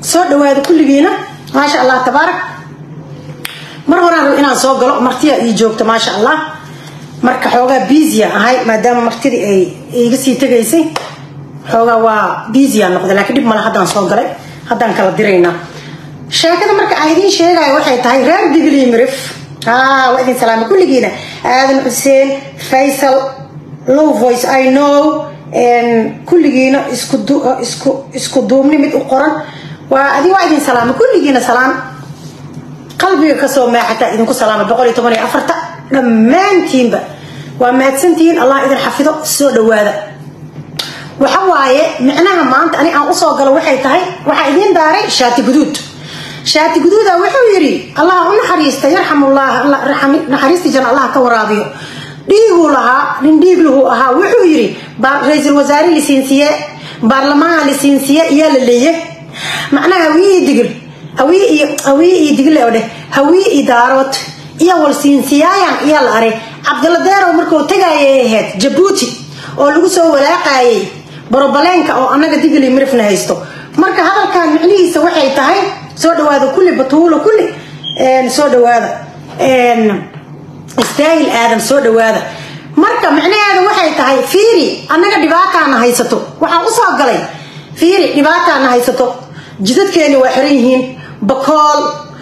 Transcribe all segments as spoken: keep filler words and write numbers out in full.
soo dhawaado kulligiina ma sha Allah tabaarak mar horaan inaan soo galo martiya ii joogto ma sha Allah marka xoogaa busy ahay maadaama martidii ay iga sii tagaysay xoogaa waa busy aan noqday laakiin dib ma laha hadaan soo galay hadaan kala dirayna sheekada marka ay idin sheegay waxay tahay reer Digli Mirif ah waa idin salaam kulligiina aadan Xuseen Faisal low voice I know and kulligiina isku isku isku duumni mid u qoran waa adi waa idin salaam kulligiina salaam qalbiga ka soo maaxata idinku salaam boqol iyo toban iyo afar dhammaantiinba waa maadsantiin Allah idin xafido soo dhawaada waxa waaye macnaha maanta ani aan u soo galo waxay tahay waxa idin daaray shaati guduud shaati guduuda wuxuu yiri Allah u naxariisto yarxamullah Allah raxmi naxariisti jan Allah ka waraabiyo dhiigu laha nin dhiigluhu aha wuxuu yiri baa ra'iisul wasaare lisensiye baarlamaanka lisensiye iyo la leeyahay macnaha wii digil awi awi digil oo dheh hawi idaarot iyo wal sinsiyayaan iyo la aray Abdullah Deero markuu tagayay ahayd Djibouti oo lagu soo walaaqayay borobaleenka oo anaga Digli Mirifna haysto marka hadalkan macnihiisa waxay tahay soo dhawaado kulli batuulo kulli een soo dhawaada een istaayil aadam soo dhawaada marka macnaheedu waxay tahay fiiri anaga dhibaataana haysato waxa u soo galay fiiri dhibaataana haysato jidadkeeni waa xiran yihiin bakool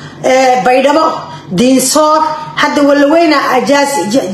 ee baydhabo diinsoor hadda wala weyna ajaas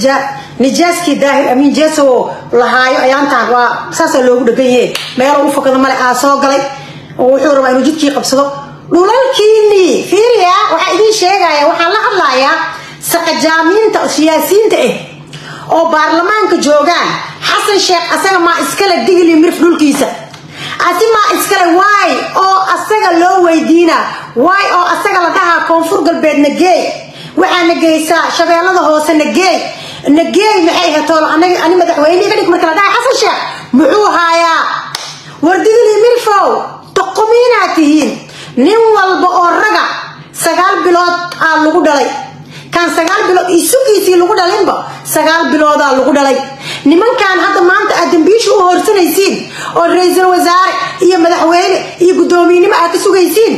nijaaski daahir amin jeeso lahaayo ayaantaan waa saasa loogu dhagan yahay meel uu fakado male aa soo galay oo wuxuu rabaa inuu jidkii qabsado dhulalkiini fiiriya waxa idin sheegaya waxa la hadlayaa saqajaamiinta siyaasiyiinta ah oo baarlamaanka joogaan Xasan Sheekh asaga ma iskala Digli Mirif dhulkiisa asima iskala way oo asaga loo weydiina way oo asaga la dhaha koonfur galbeed nageey waxa nageysaa shabeellada hoose nageey nageey maxay hatool anaga ani madaxweynaha dhig marka la dhaha Xasan Sheekh muxuu haayaa war Digli Mirifo taqominaatihiin nin walba oo raga sagaal bilood aa lagu dhalay kan sagaal bilood isugiisi lagu dhalinba sagaal bilood aa lagu dhalay nimankan hadda maanta adambiishu u horsanaysiin oo ra'iisul wasaare iyo madaxweyne iyo gudoomiyenimo aad ka sugaysiin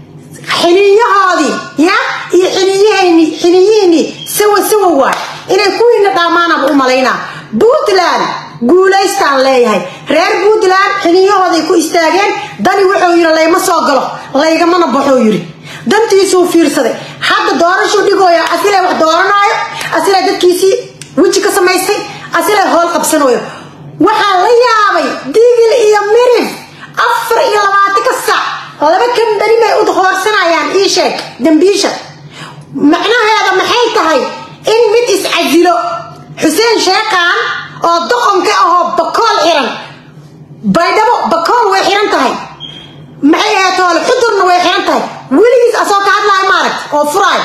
xiliyahoodii ya iyo xiliyahayni xiliyihini sawa sawa waa inay kuwiina dhamaanaba u malaynaa Puntland guuleystaan leeyahay reer Puntland xiliyahoodii ku istaageen dani wuxuu yiri layma soo galo laygamana baxo yiri dantiisu fiirsaday hadda doorasho dhigooya asila wax dooranayo asila dadkiisi wiji ka samaysay asila hool qabsanayo waxa la yaabay Digli iyo Mirif afar iyo labaatan ka saac laba kan bari may u doorsanayaan ii sheeg dambiisha macnaheedu maxay tahay in mid is casilo Xuseen Sheekhan oo doqonka ah bakool xiran baydhabo bakool way xiran tahay maxay ahayd xudurna way xiran tahay wiligiis asoo ka hadlay maarag oo furaay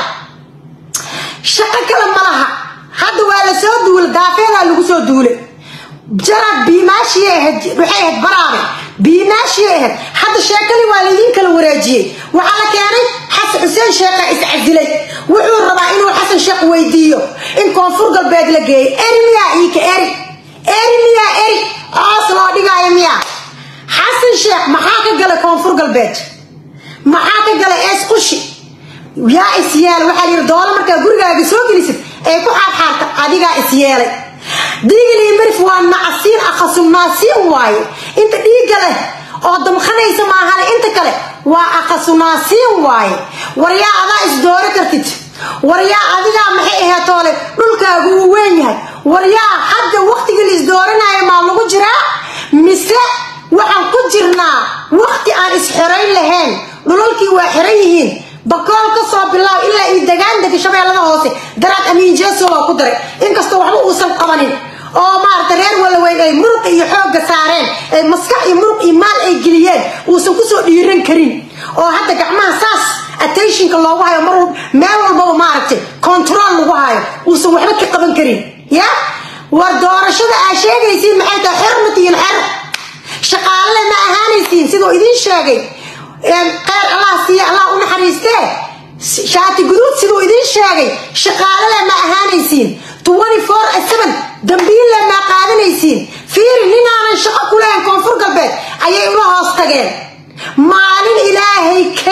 shaqa kala malaha hadda waa la soo duul daafeeda lagu soo duulay jarad biimaashi ahayd waxay ahayd baraabe biimaashi ahayd hadda sheekali waa la idin kala wareejiyay waxa la keenay Xasan Xuseen Sheekh is casilay wuxuu rabaa inuu Xasan Sheekh weydiiyo in koonfur galbeed la geeyo ermiya ii ka eri ermiya eri asla dhigay miya Xasan Sheekh maxaa ka galay koonfur galbeed maxaa ka galay es qushi yaa isyaal waxa yiri doolar marka gurigaaga soo gelisid ee ku xaarxaarta adiga isyeelay Digli Mirif waa macasiin akhasunaasiin waaye inta dhiiga leh oo damkhanaysa ma aha inta kale waa akhasunaasiin waaye waryaa ada is doora kartid waryaa adiga maxay ahayd toole dhulkaagu uu weyn yahay waryaa hadda waqtiga la is dooranayo ma lagu jiraa mise waxaan ku jirnaa waqti aan is xirayn lahayn dhulalkii waa xiran yihiin bakool ka soo bilaw ilaa ii dagaan dadka shabeellada hoose daraad amiin jeeso waa ku daray inkastoo waxba uusan qabanin oo maarta reer wala weyn ay muruq iyo xoog saareen ay maskax iyo muruq iyo maal ay geliyeen uusan ku soo dhiiran karin oo hadda gacmaha saas attentionka loogu hayo mar meel walba maartay control lagu hayo uusan waxba ka qaban karin ya war doorashada aa sheegaysiin maxay tahay xirmatiina xir shaqaale ma ahaanaysiin sidoo idin sheegay een qeer Allah siiya Allah u naxariistee shaati guduud sidoo idin sheegay shaqaale ma ahaanaysiin twenty-four seven dambiil ma qaadanaysiin fiir ninaan shaqo ku leen koonfur galbeed ayay u hoos tageen maalin ilaahay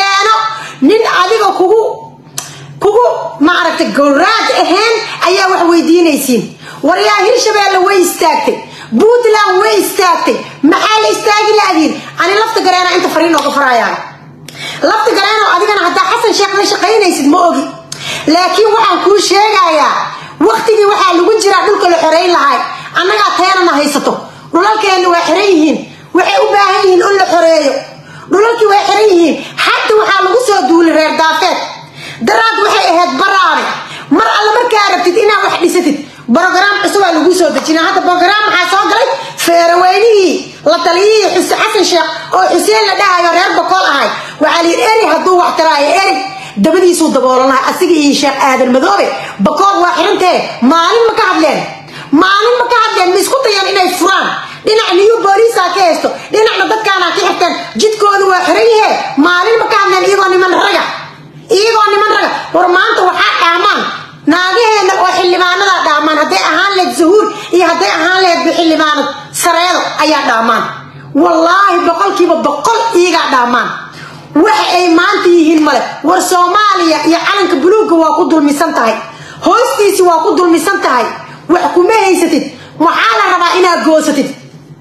nin adiga kugu kugu ma aragtay gowraad ahaan ayaa wax weydiinaysiin waryaa Hirshabeelle way istaagtay Puntland way istaagtay maxaa la istaagi laadiin ani lafta gareena inta fariin oo ka farayaan lafta gareena adigana hadda Xasan Sheekh la shaqeynaysid ma ogi laakiin waxaan ku sheegayaa waqtigii waxa lagu jira dhulka la xoreyn lahay annaga teena haysato dhulalkeena way xiran yihiin waxay u baahan yihiin in la xoreeyo dhulalkii way xiran yihiin hadda waxa lagu soo duulay reer daafeed daraad waxay ahayd baraare mar alla markaa rabtid inaad wax dhisatid program cusub aa lagu soo dejinaa hadda program waxa soo galay feeraweynihii la taliyay Xasan Sheekh oo Xuseen la dhahayo reer Boqol ahay waxa la eri haduu wax taraayo eri dabadiisu daboolanahay asiga iyo Sheekh Aadan Madoobe Boqol waa xirantee maalin ma ka hadleen maalin ma ka hadleen misku tayaan inay furaan dhinac niyo booliska ka haysto dhinacna dadkaana ka xirtaan jidkooda waa xiran yahay maalin ma ka hadleen iyagoo niman raga iyagoo niman raga war maanta waxa dhaamaan naagaheena oo xildhibaanada dhaamaan haday ahaan leed zuhur iyo haday ahaan leed xildhibaanad sareedo ayaa dhaamaan wallahi boqolkiiba boqol iyaga dhaamaan wax ay maanta yihiin male war Soomaaliya iyo calanka buluuga waa ku dulmisan tahay hoostiisi waa ku dulmisan tahay wax kuma haysatid waxa la rabaa inaad goosatid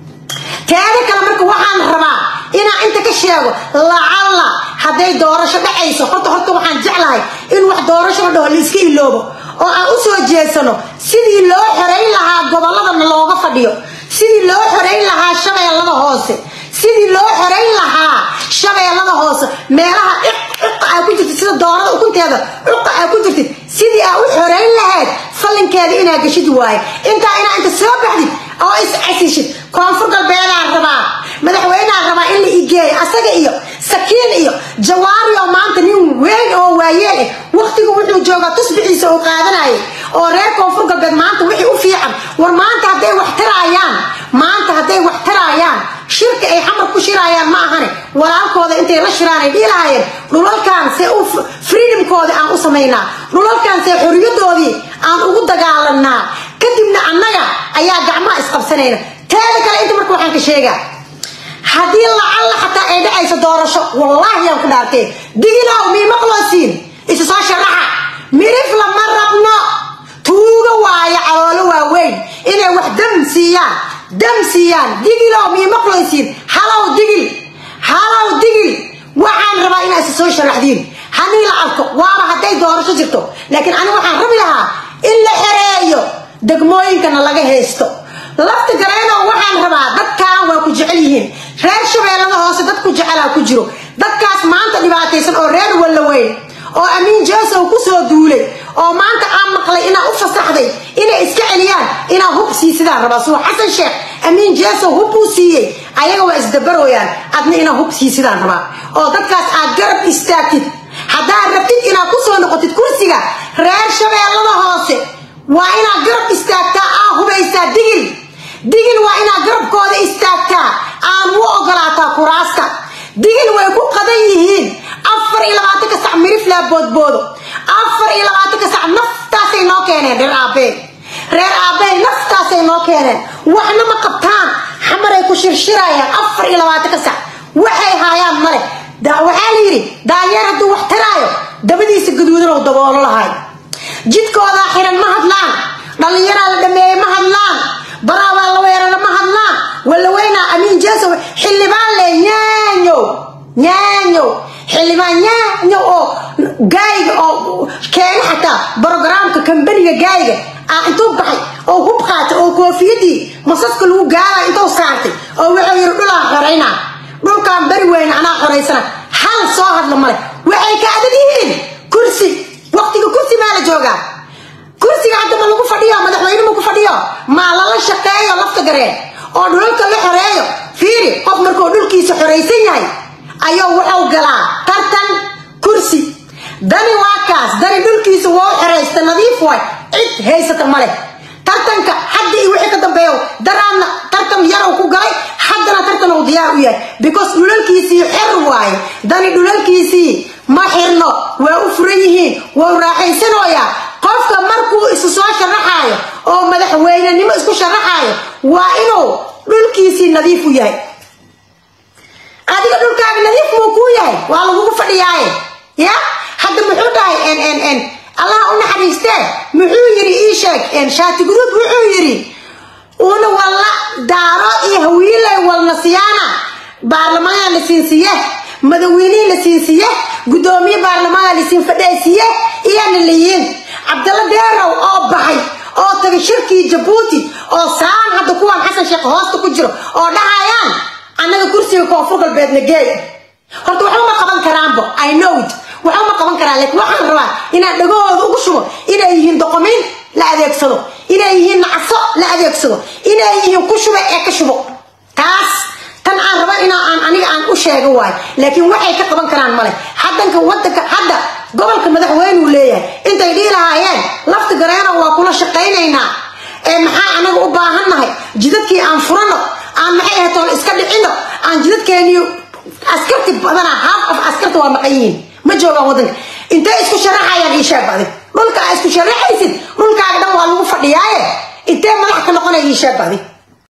taada kale marka waxaan rabaa inaan inta ka sheego lacala haday doorasho dhacayso horta horta waxaan jeclahay in wax doorasho dhaho la iska iloobo oo aan u soo jeesano sidii loo xoreyn lahaa gobolada looga fadhiyo sidii loo xoreyn lahaa Shabeellada hoose sidii loo xoreyn lahaa Shabeellada hoose meelaha ay ku jirto sida doorada ukunteeda ay ku jirto sidii ay u xoreyn lahayd falinkeeda inaa gashid waay inta ina inta soo baxdid oo is asishid koonfur galbeedaan rabaa madaxweynaha rabaa in la igeeyo asaga iyo sakiin iyo jawaari oo maanta nin weyn oo waayeel waqtigu wuxuu joogaa tusbixiisa oo qaadanay oo reer koonfur galbeed maanta wixii u fiican war maanta haday wax taraayaan maanta haday wax taraayaan shirka ay xamar ku shiraayaan ma ahane walaalkooda intay la shiraan ay dhilaayeen dhulalkan see u freedomkooda aan u sameynaa dhulalkan see xoriyadoodii aan ugu dagaalanaa kadibna annaga ayaa gacmaha isqabsanayna taada kale inta marka waxaan ka sheegaa hadii la alla xataa ay dhacayso doorasho wallahi aan ku dhaartay digilaw mi maqlosiin isa soo sharaxa mirif la marabno tuuga waaya caloolo waaweyn inay wax dam siiyaan dam siiyaan digilaw mi maqlosiin halaw digil halaw digil waxaan rabaa inay isa soo sharaxdiin hadii la arko waaba haday doorasho jirto laakiin aniga waxaan rabi lahaa in la xereeyo degmooyinkana laga heesto lafta gareeno waxaan rabaa dadkaan waa ku jecel yihiin reer Shabeellada hoose dad ku jecel ku jiro dadkaas maanta dhibaataysan oo reer walla weyn oo Amiin Jeeso ku soo duulay oo maanta aan maqlay ina u fasaxday inay iska celiyaan ina hub siisidaan rabaa soo Xasan Sheekh Amiin Jeeso hub u siiyay ayaga waa isdabarooyaan adna ina hub siisidaan rabaa oo dadkaas aad garab istaagtid hadaa rabtid ina ku soo noqotid kursiga reer Shabeellada hoose waa ina garab istaagtaa ah hubaysta digil digil waa ina garabkooda istaagtaa aan u ogolaataa kuraasta digil way ku qadan yihiin afar iyo labaatan ka sac mirif la boodboodo afar iyo labaatan ka sac naftaasay noo keeneen reer aabe reer aabe naftaasay noo keeneen waxna ma qabtaan xamaray ku shirshirayaan afar iyo labaatan ka sac waxay haayaan male daa waxa la yiri daayeer haduu wax taraayo dabadiisa gaduudan oo daboolo lahaay jidkooda xiran ma hadlaan dhalinyaro la dhameeyay ma hadlaan baraaba la weeraro ma hadlaan wala weyna Amiin Jeeso xilibaan le nyaanyo nyaanyo xilibaan nyaanyo oo gaayga oo keen xataa programka kambaniga gaayga aan intuu baxay oo hub qaata oo koofiyadii masaska lagu gaara intuu saartay oo wuxuu yiri dhulaa xoreyna dhulkaan bari weyn ana xoreysana hal soo hadla male waxay ka adadiin kursi waqtiga kursi ma la jooga kursiga hadda ma lagu fadhiyo madaxweyne ma ku fadhiyo ma la la shaqeeyo lafta garee oo dhulka la xoreeyo fiiri qof markuu dhulkiisa xoreysan yahay ayuu wuxuu galaa tartan kursi dani waakaas dani dhulkiisa waa xoreysta nadiif way cid haysata male tartanka hadda iyo wixii ka dambeeyo daraana tartan yar oo ku galay haddana tartan oo diyaar u yahay because dhulkiisa xor waay dani dhulkiisa ma xirno waa u furan yihiin waa raaxaysanooya qofka markuu isu soo sharaxayo oo madaxweynenimo isku sharaxayo waa inuu dhulkiisa nadiif u yahay adiga dhulkaaga nadiif muu ku yahay waa lagu fadhiyay يا حد محوطة إن إن إن الله أنا حريسته محيري إيشك إن شات جدود محيري وأنا والله دارائي هويلة والنسيانة برلمان لسينسية مدوينين لسينسية قدومي برلمان لسين فدائسية إيان الليين عبد الله ديرو أو بحي أو تبي شركة جيبوتي أو سان هذا كوان حسن شيخ هاست كجرو أو دعيان أنا كرسي وكافوق البيت نجاي هرتو وحوما قبل كرامبو I know it وحوما قبل كرام لك وحن روا إن دقوا وقشوا إذا يهين دقمين لا أذيكسلو إذا يهين عصا لا أذيكسلو إذا يهين كشوا إكشوا تاس كان عن روا إن عن عني عن أشياء جواي لكن وحي كقبل كرام ماله حدا كودك حدا قبل كمدح وين وليه أنت يديرها عيان لفت جرينا وكل شقينا maxaa anaga u baahannahay jidadkii aan furano aan maxay ahayd oo iska dhicino aan jidadkeeniyo askarti badana half of askarti waa maqayin ma jooga wadanka inta isku sharaxayaan ii sheeg baadi dhulka isku sharaxaysid dhulkaaga dhan waa lagu fadhiyaaye intee madax ka noqonay ii sheeg baadi